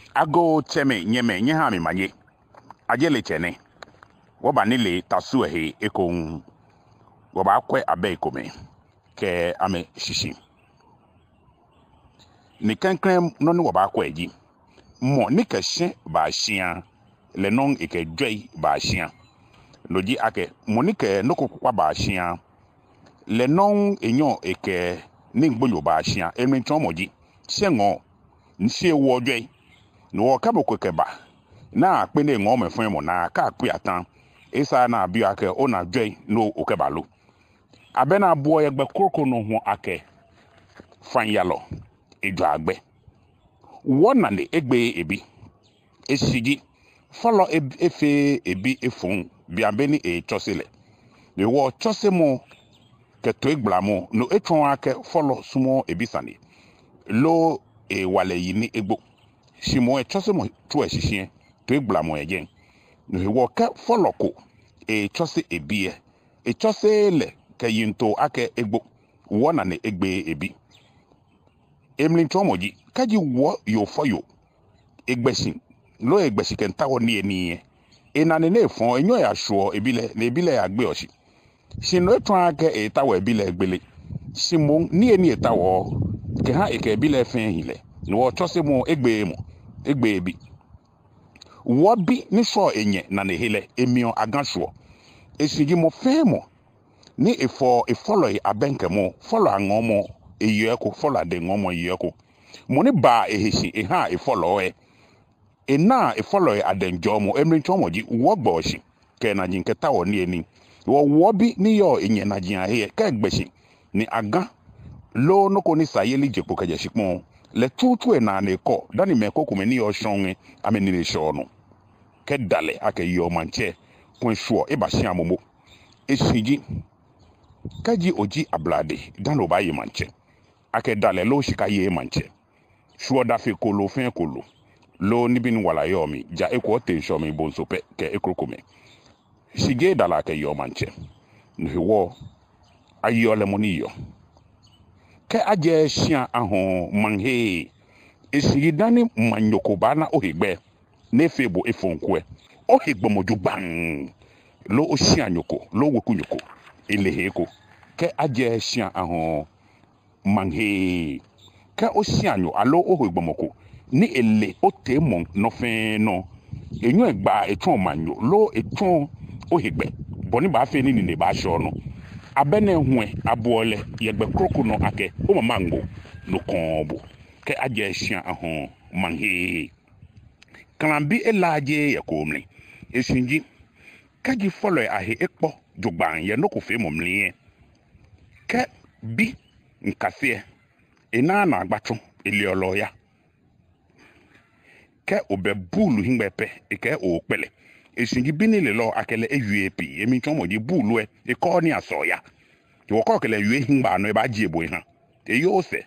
ago teme nyeme nye ha mi manye ajele chene woba nile tasu ehe ekon woba akwe abe ikome ke ame shishi ni kankan no ni woba akwe eji mo ni keshe ba shia le non ike dwei ba shia loji ake mo ni ke no kokwa ba shia le non enyo ike ni gbolo ba shia emi chon moji sengo nse wo dwei no ka boko keba na akpene ngo me fun mo na ka akpu atan isa na abi ake ona dwei no okebalo abena bo ye gbe kroko no ho ake fan yalo ejo agbe wona ne egbe ebi esigi follow efe ebi efun biabeni e chosele ne wo chosemo ke to egblamo no etwon ake follow sumo ebi sani lo e wale yini egbo simo e chosemo to esihie to egblamo ejen no wo ke follow ko e chose ebi e chosele ke yinto ake egbo wona ne egbe ebi emlin tomoji kaji wo yo foyo egbesin lo egbesi kenta woni eni enane na efon enyo ya sho ebile na ebile ya gbe osi sino etun ake etawo ebile egbele simo ni eni etawo ke ha eke ebile fen hile no wo chose mo egbe ebi wo bi ni so enye na ne hile emio aganso esigi mo fe mo ni follow abenke mo follow angomo eyeko follow de ngomo eyeko mo ni ba ehesi eha follow na follow adenjo mo emri chomo ji wo gboshi ke na jin keta wo ni eni wo bi ni yo enye na jin ahe ka egbeshi ni agan lo no ko ni sayeli jepo ka jeshipon le tutu na na ko dani me ko kuma ni yo shon ameni le shono ke dale ake yo manche kun sure e ba shi amomo esigi kaji oji ablade dano ba ye manche ake dale lo shika ye manche sure da fe kolo fen kolo lo nibin wala yomi ja eko tension mi bonso pe ke ekrokome sige dala ke yo manche nhiwo ayo le moniyo ke aje shia ahon manhe esigi dani manyoko bana ohigbe nefebo efonkwe ohigbo moju bang lo oshia nyoko lo wokunyoko eleheko ke aje shia ahon manhe ke oshia nyo alo ohigbo moko ni ele otemon no fe no enyo egba etun manyo lo etun ohigbe boni ba fe ni ne ba sho no abene hwe abuole yegbe kroko no ake o mama ngo no konbo ke aje hia ahon manhe klambi elaje yakomli esinji kaji follow ahe ekpo jogban ye no ko fe momli ke bi nkase ena na agbacho eliolo ya ke obe bulu hingbepe eke o pele esinji binile lo akele UAP emi chomo di bulu e ko ni asoya wo ko kele yue hingba no e ba jiebo ha e yo se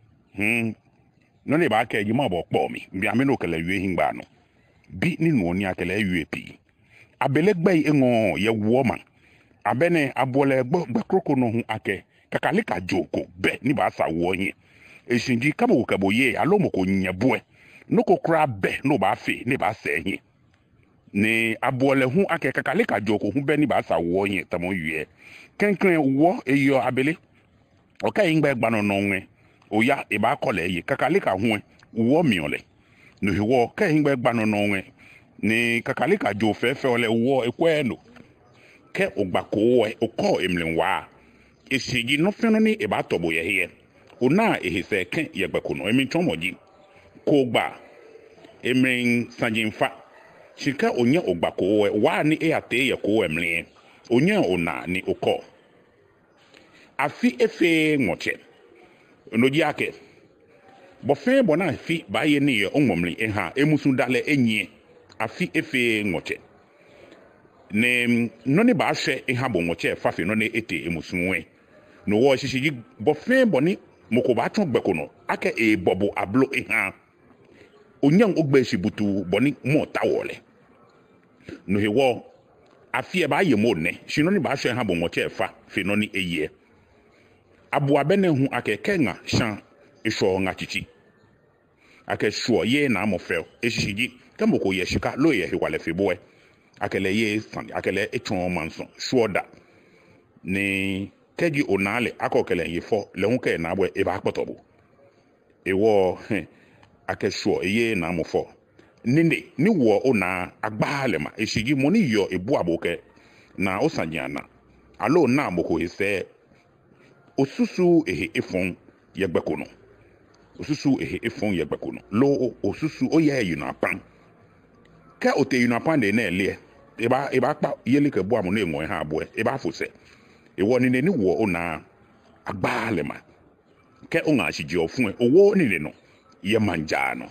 no le ba ke jima bo po mi bi ameno kele yue hingba no bi ni no ni akele UAP abelegbe enwo ye wo man abene abole gbe kroko no hu ake kakalika joko be ni ba sa wo yin esinji kabo ye alomo ko nyebue no ko kra be no ba fe ni ba se yin ni abole hu ake kakalika joko hu be ni ba sa wo yin tamo yue kenkren wo eyo abele o ka yin gbe gba no nwe o ya e ba kole ye kakalika hu wo miole no hiwo ka yin gbe gba no nwe ni kakalika jo fe ole wo ekwe no ke ogbako wo o ko emlenwa esigi no fe no ni e ba tobo ye he ona ehise ken ye gbako no emi chomoji ko gba emin sanjinfa shika onye ogbako wa ni e ate ye ko emle onye ona ni oko afi efe ngoche noji ake bo fe bona fi ba ye ni ye onwomli eha emusu dale enyi afi efe ngoche ne no ni ba hwe eha bo ngoche fa fe no ne ete emusunwe no wo shishiji bo fe boni mokoba tun gbeko no ake e bobo ablo eha onyan ogbe shibutu boni mo tawole no hewo afie ba ye mo ne shino ni ba hwe ha bo ngoche fa fe no ni eye abu abene hu ake kenga shan isho nga chichi ake sure ye na mo fel eshiji kamo ko ye shika lo ye hiwale fiboe akele ye san akele echon manso sure da ni keji onale akokele ye fo le hunke na bwe e ba kpotobo ewo ake sure ye na mo fo ninde ni wo ona agbale ma eshiji mo ni yo ebu aboke na osanyana alo na mo ko ise osusu ehe efon yegbekono osusu ehe efon yegbekono lo osusu oye yunapan ka ote yunapan de na ele eba pa yele ke bo amu na enwo ha abo eba fose ewo ni ni wo ona agbale ma ke o nga shiji ofun owo ni le no ye manja no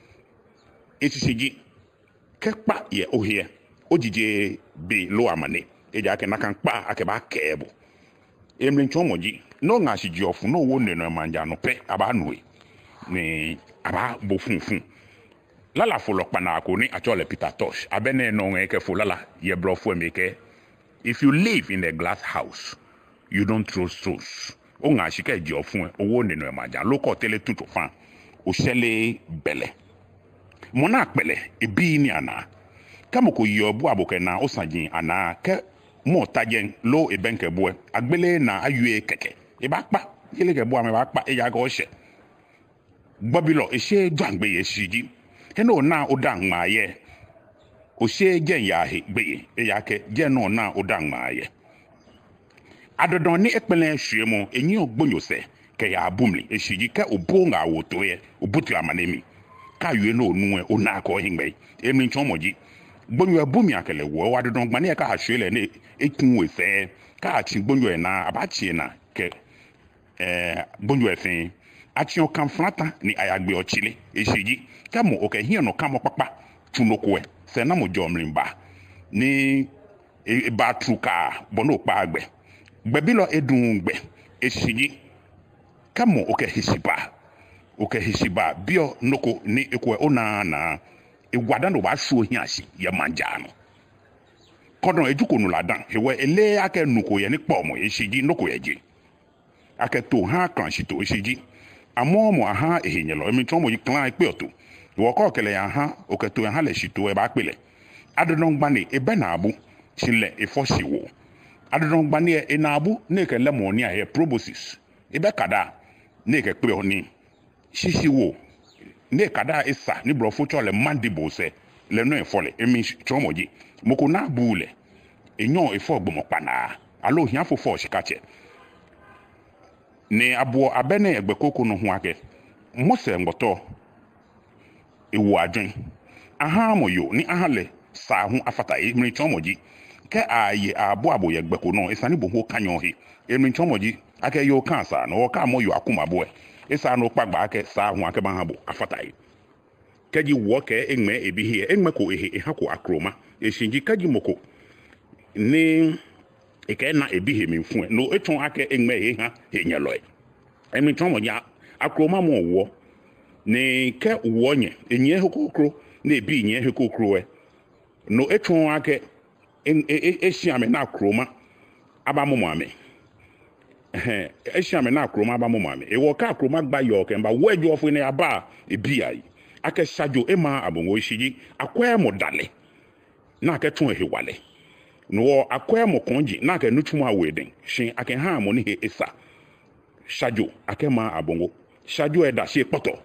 etishiji ke pa ye ohie ojije be lo amane eja ke nakan pa akeba kebo emrin chomoji no nga shiji ofun no wo ni no manja no pe aba nuwe ni aba bo funfun lala folo pana ko ni achole Peter Tosh abene no ngeke fo lala ye blofo emeke if you live in a glass house you don't throw stones o nga shike ji ofun owo ni no manja loko tele tutu fan o sele bele mona pele ebi ni ana kamo ko yo bu aboke na osajin ana ke mo tajen lo ebenke bo agbele na ayue keke e ba pa yele ke bo ame ba pa e ya go she gbobilo e se jangbe ye siji heno na odan ma ye o se gen ya he gbe e ya ke gen no na odan ma ye adodon ni epele hwemo enyi ogbonyo se ke ya abumli e siji ke obo nga woto ye obutu amanemi ka yue no nu o na ko hingbe emi chomoji gbonyo abumi akele wo wadodon gbani ka ahwele ne etun we se ka achi gbonyo na abachi na ke gbonyo efin achi o kanfrata ni ayagbe ochile esiji kamo oke hie no kamo papa tunokwe se na mo jomlimba ni ba truka bono pa agbe gbebilo edun gbe esiji kamo oke hisiba bio noko ni ekwe ona na igwada no ba sho hiashi ye manjano kodon ejuko no ladan hewe ele ake nuko ye ni pomo esiji noko yeje ake to ha kranshito esiji amomo aha ehinyelo emi tomo yi klan pe oto wo ko kele ya ha oketo ya ha le shito e ba pele adodon gbani ebe na abu chile efosiwo adodon gbani e na abu ne ke lemoni a he proboscis ebe kada ne ke pe oni sisiwo ne kada isa ni brofo chole mandible se le no efole emi chomoji moko na bule enyo efo gbomo pana alo hia fofo shikache ne abo abene egbekoko no ho ake mose ngoto ewu adwen aha moyo ni ahale sa ho afata emi chomoji ke aye abo yegbeko no isani bo ho kanyo he emi chomoji ake yo kansa no ka moyo akuma bo isa no pagba ake sa ho ake ban habo afata kaji woke enme ebihe enme ko ehe hako akroma eshinji kaji moko ni eke na ebihe minfu no eton ake enme he ha henyeloi emi tomo ya akroma mo wo ni ke wonye enye hokokro na ebi nye hokokro no eton ake eshiame na akroma abamomo ame eshiame na akroma abamomo ame ewo ka akroma gba yo ke mba weju ofu ni aba ebi ai ake sajo ema abongo shiji akwa mo dale na ake tun ehiwale no akwa mo konji na ake nutumu aweden shin ake ha mo ni he isa sajo ake ma abongo sajo eda se poto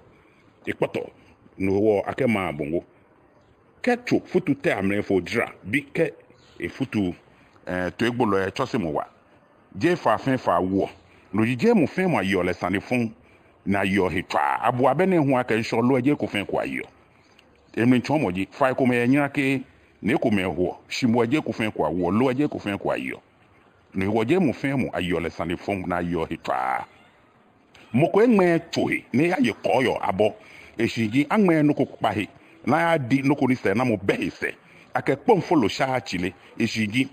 no wo ake ma abongo ketu futu te amrefo dra bi ke futu to egbolo e chosimo wa je fa fen fa wo no je mo fen ma yo le sanifun na yo hitwa abu abene hu aka nso lo eje ko fen kwa yo emi chomoji fa ko me nyira ke ne ko me ho shimo eje ko fen kwa wo lo eje ko fen kwa yo ne wo je mo fen mu ayo le sanifun na yo hitwa moko enme tohi ne ya ye koyo abo eshiji anme no ko pa he na ya di no ko ni se na mo be se ake pomfolo sha chile eshiji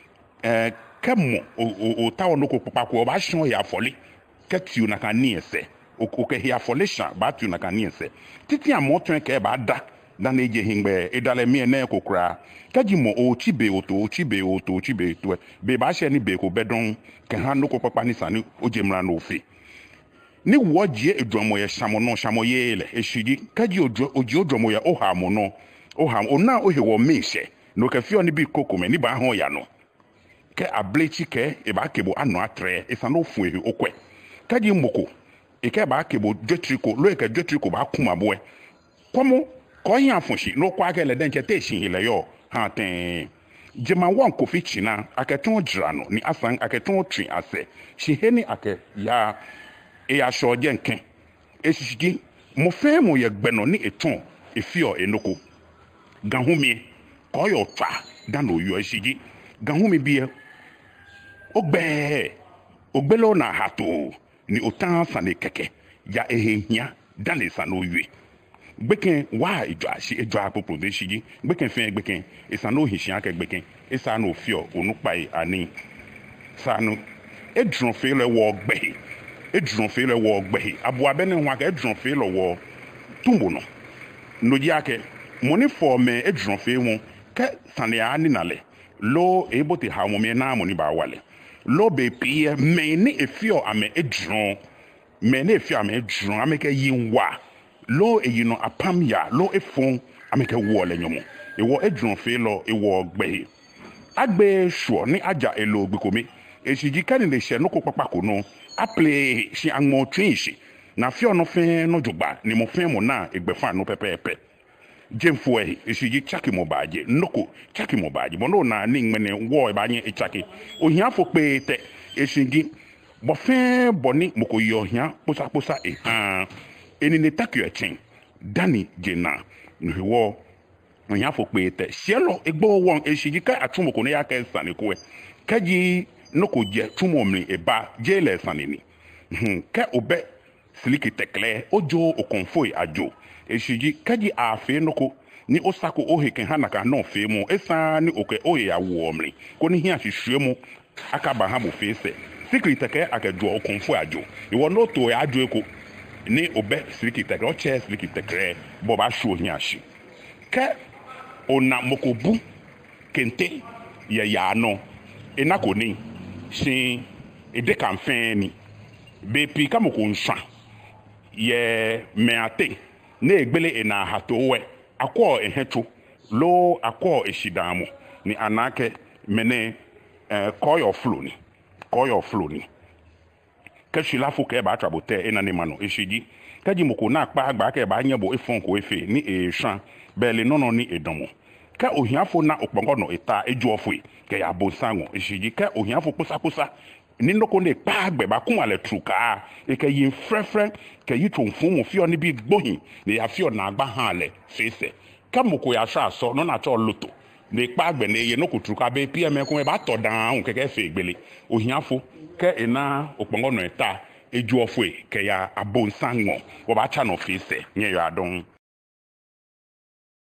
kemo o tawo no ko pa ko ba shon ya foli ketu na kan ni ese oke hia folisha ba tu na kan ni ese titi amotun ke ba da na eje hingbe edale mi na kokura kaji mo o chibe to be ba she ni be ko bedon ke ha no ko papa ni sani o jemra no fi ni woje edwomo ye shamono shamoye le eshidi kaji oji odwomo ye ohamono oham ona ohe wo meshe no ka fio ni bi kokome ni ba ho ya no ke ablechi ke e ba kebo ano atre e sa no fu ehi okwe kaji mboko e ke ba kebo dwetriko lo e ke dwetriko ba kuma boe komo ko yan funshi no kwa ke le denche te shin ile yo ha ten jema wan kofi china aketon jirano ni asan aketon twi ase shiheni ake ya e ya shoje nken esishigi mo fe mo ye gbeno ni eton efio enoko ganhumi ko yo twa dan oyo esigi ganhumi bie ogbelo na hato ni otan sane keke ya ehehia dan le sane oyo gbeken wa ejo apopo de shigi gbeken fe gbeken esano hihia ke gbeken esano fio onupai ani sanu edron fe le wo gbe edron fe le wo gbe abo abene ho aka edron fe le wo tumbo no noji ake money for me edron fe mu ke sane ani nale lo ebote ha mo me na mo ni ba wale lo be pie me ni efio ame edron me ni efio ame edron ame ke yinwa lo eyino apam ya lo efon ame ke wo le nyomo ewo edron fe lo ewo gbe agbe sho ni aja elo gbikomi esiji kani le she no ko papako no aple shi anmo twinshi na fio no fe no jogba ni mo fe mo na egbefa no pepepe jemfo esiji chaki mo baje noko chaki mo baje bono na ni ngmene wo ba nye echaki ohia fo pe te esiji bo fe boni moko yo hia posa eni ne takyo echen dani jena no ohia fo pe te sielo egbo won esiji ka atumoko ne ya ka sane ko kaji noko je tumomli eba jele saneni ka obe siliki tekle ojo okonfoi ajo esiji kaji afe noko ni osako oheken hanaka no fe mu esa ni oke oye awomli ko ni hia hihwe mu akaba ha mo fese siliki tekle akajo okonfoi ajo iwo no to ajo eko ni obe siliki tekle o che siliki tekle bo ba sho hia shi ka ona mokobu kente ya no enako ni si ede kamfen ni be pi kamoko nsa ye meate na egbele ena hatowe akọ ehetu lo akọ eshidamu ni anake mene koyo flow ni keshila fu ke ba trabote ena ni mano eshiji kaji moko na akpa agba ke ba nyebo efon ko efe ni eshan bele nono ni edomo ka ohiafo na okpongo no eta ejuofui ke ya bonsango eshiji ka ohiafo posa ni ndoko ne pa agbe ba kun ale truka e ke yin frefre ke yiton fun mo fio ni bi gbohin ni ya fio na agba han ale fese ka moko ya sha so no na cho loto ne pa agbe ne ye no ko truka be pm kun e ba to dan keke fe gbele ohiafo ke ena okpongo no eta ejuofui ke ya abonsango wo ba cha no fese nye yo adon